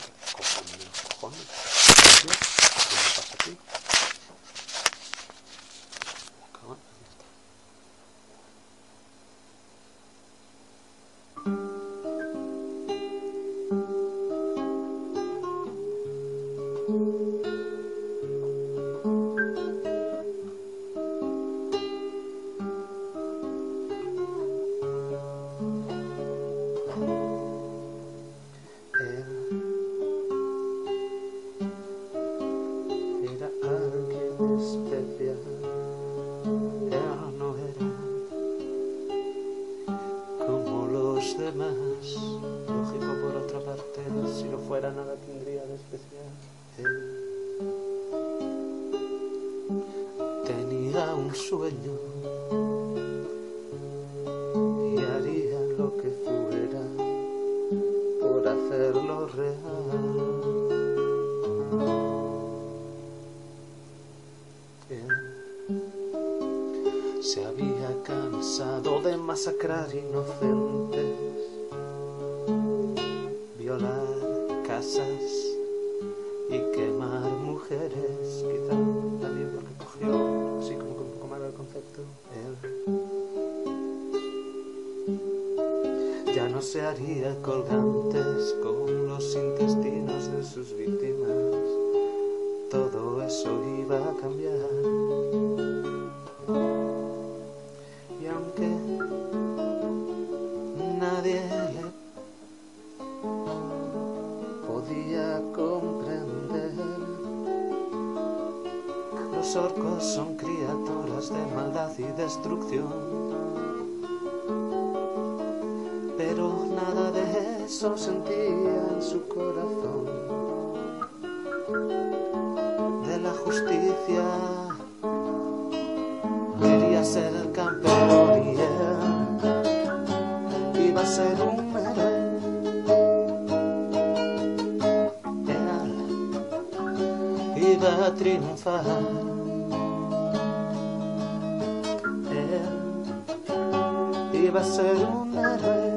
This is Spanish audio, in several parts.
Cójame los cojones. ¿Qué pasa aquí? Cago en- ¿dónde está? Era alguien especial. Él no era como los demás. Lógico por otra parte, si lo fuera nada tendría de especial. Él tenía un sueño y haría lo que fuera por hacerlo real. Él se había cansado de masacrar inocentes, violar casas y quemar mujeres, quizá también porque cogió así como que un poco mal el concepto. Él ya no se haría colgantes con los intestinos de sus víctimas. Todo eso iba a cambiar. Y aunque nadie le podía comprender, los orcos son criaturas de maldad y destrucción. Pero nada de eso sentía en su corazón. De la justicia quería ser el campeón y él iba a ser un héroe. Él iba a triunfar. Él iba a ser un héroe.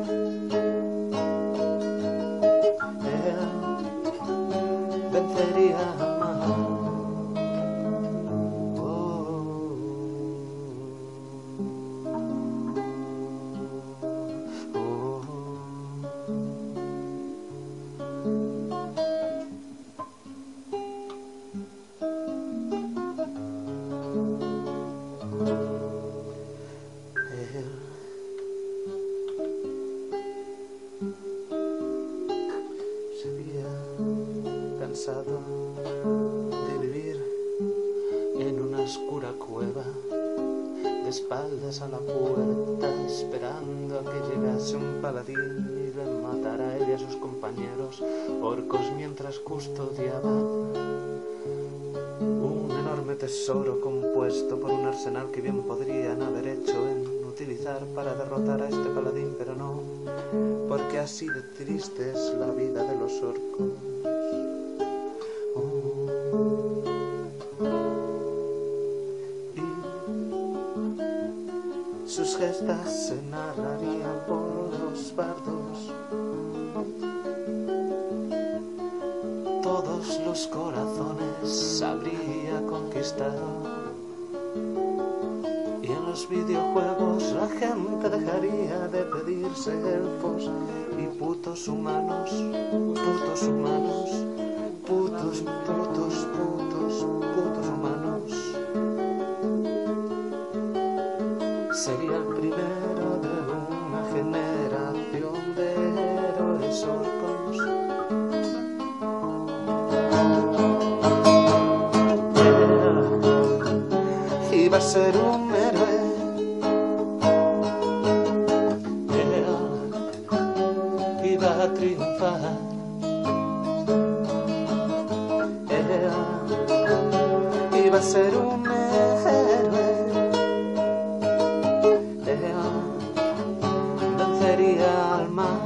Él vencería al mal. Se había cansado de vivir en una oscura cueva, de espaldas a la puerta, esperando a que llegase un paladín y le matara a él y a sus compañeros orcos mientras custodiaban un enorme tesoro compuesto por un arsenal que bien podrían haber hecho en utilizar para derrotar a este paladín, pero no, porque así de triste es la vida de los orcos. Y sus gestas se narrarían por los bardos. Todos los corazones habría conquistado. Y en los videojuegos la gente dejaría de pedirse elfos y putos humanos, putos humanos, putos, putos, putos, putos humanos. Sería el primero de una generación de héroes orcos. Iba a ser un héroe. Iba a triunfar. Iba a ser un héroe. Vencería al mal.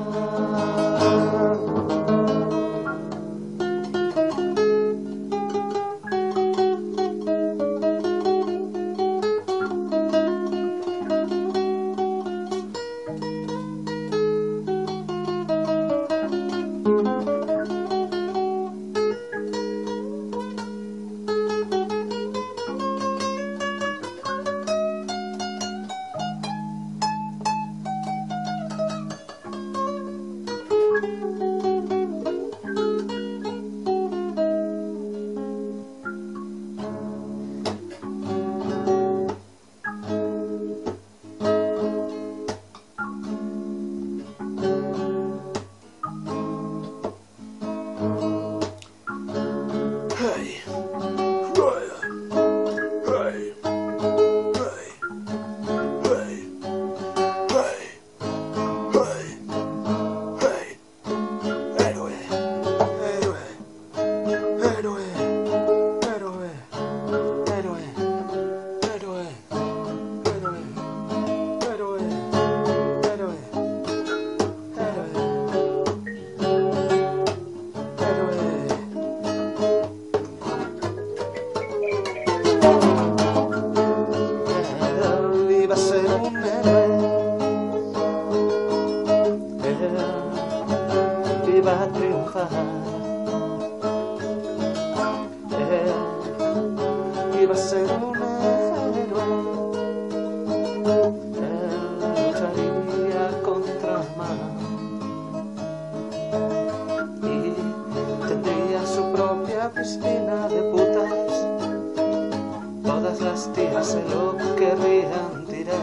la piscina de putas. Todas las tías se lo querrían tirar.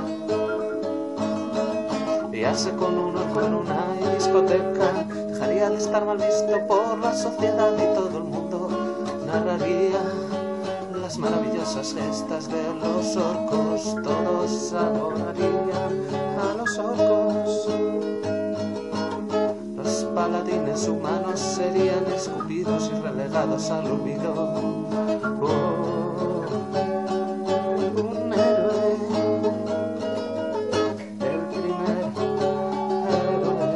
Liarse con uno en una discoteca dejaría de estar mal visto por la sociedad y todo el mundo narraría las maravillosas gestas de los orcos. Todos adorarían a los orcos. Los paladines humanos serían escupidos y relegados al olvido. Un héroe, el primer héroe.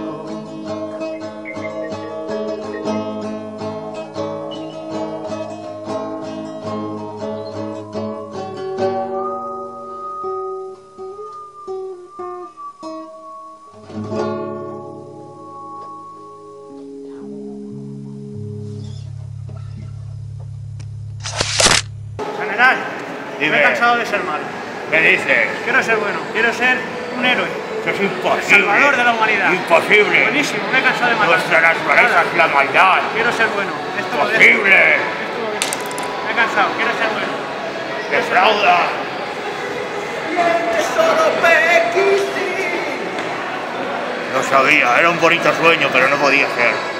General, me he cansado de ser malo. ¿Qué dices? Quiero ser bueno, quiero ser un héroe. Eso es imposible. El salvador de la humanidad. Imposible. Buenísimo, me he cansado de matar. Nuestra naturaleza es la maldad. Quiero ser bueno. Esto lo dejo. Imposible. Esto lo dejo. Me he cansado, quiero ser bueno. Defrauda. Lo sabía, era un bonito sueño, pero no podía ser.